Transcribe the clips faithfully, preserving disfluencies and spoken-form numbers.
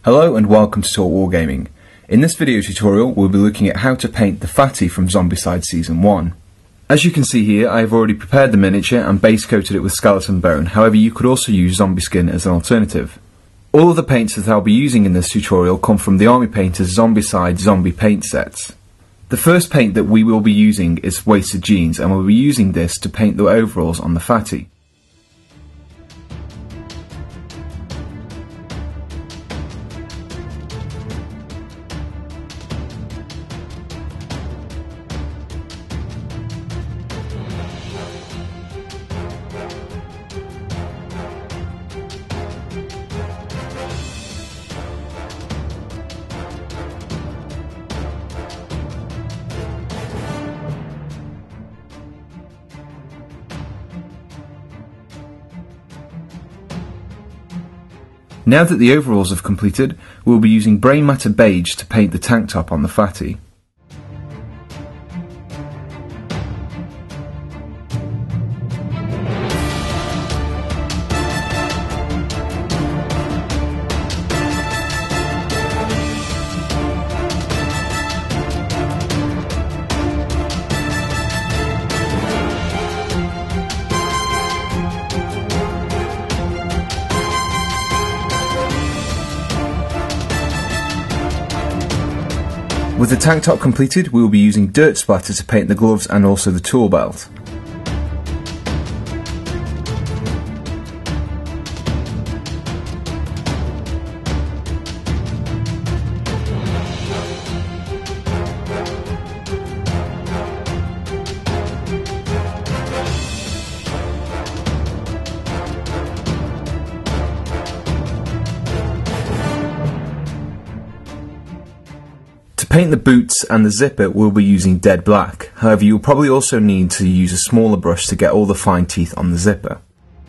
Hello and welcome to Talk Wargaming. In this video tutorial we'll be looking at how to paint the Fatty from Zombicide Season one. As you can see here, I have already prepared the miniature and base coated it with skeleton bone, however you could also use zombie skin as an alternative. All of the paints that I'll be using in this tutorial come from the Army Painters Zombicide zombie paint sets. The first paint that we will be using is Wasted Jeans, and we'll be using this to paint the overalls on the Fatty. Now that the overalls have completed, we'll be using Brain Matter Beige to paint the tank top on the Fatty. With the tank top completed, we will be using dirt splatter to paint the gloves and also the tool belt. To paint the boots and the zipper, we'll be using dead black. However, you'll probably also need to use a smaller brush to get all the fine teeth on the zipper.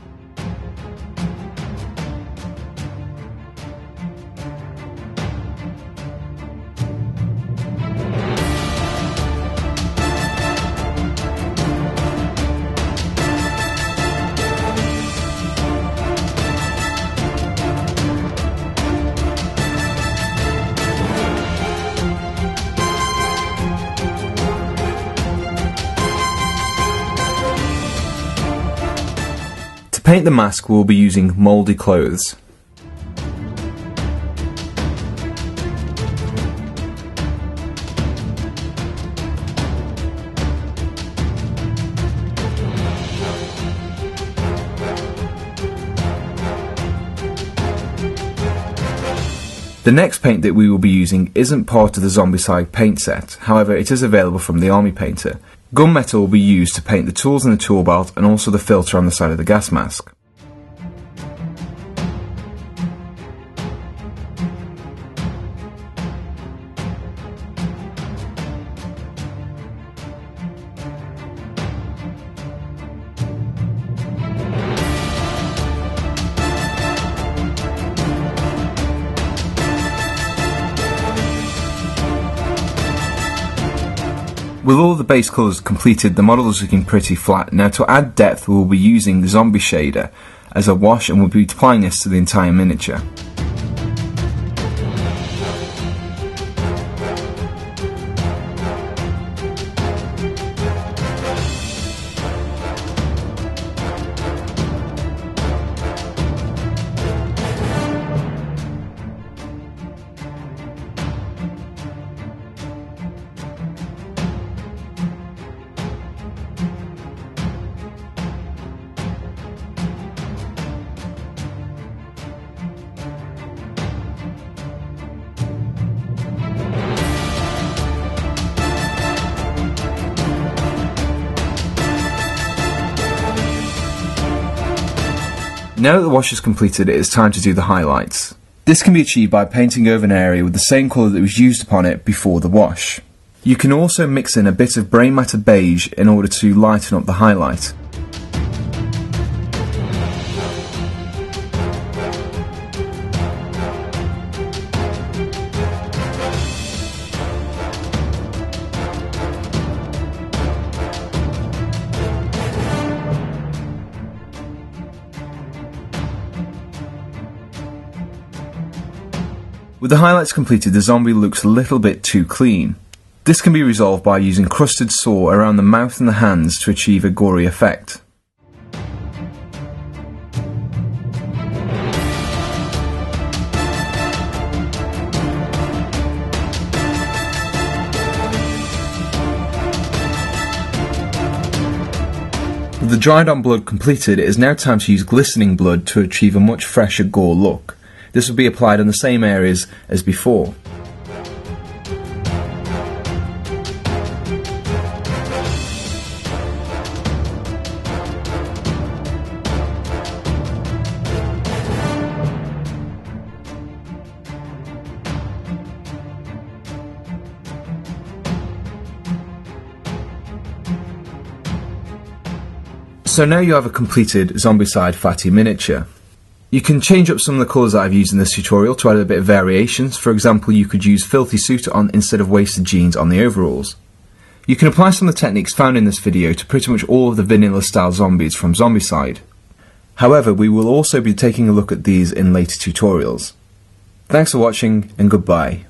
To paint the mask, we'll be using mouldy clothes. The next paint that we will be using isn't part of the Zombicide paint set, however it is available from the Army Painter. Gunmetal will be used to paint the tools in the tool belt and also the filter on the side of the gas mask. With all the base colours completed, the model is looking pretty flat. Now to add depth, we will be using the Zombie Shader as a wash, and we'll be applying this to the entire miniature. Now that the wash is completed, it is time to do the highlights. This can be achieved by painting over an area with the same colour that was used upon it before the wash. You can also mix in a bit of Brain Matter Beige in order to lighten up the highlight. With the highlights completed, the zombie looks a little bit too clean. This can be resolved by using crusted saw around the mouth and the hands to achieve a gory effect. With the dried on blood completed, it is now time to use glistening blood to achieve a much fresher gore look. This will be applied on the same areas as before. So now you have a completed Zombicide Fatty miniature. You can change up some of the colours that I've used in this tutorial to add a bit of variations. For example, you could use filthy suit on instead of wasted jeans on the overalls. You can apply some of the techniques found in this video to pretty much all of the vanilla style zombies from Zombicide. However, we will also be taking a look at these in later tutorials. Thanks for watching and goodbye.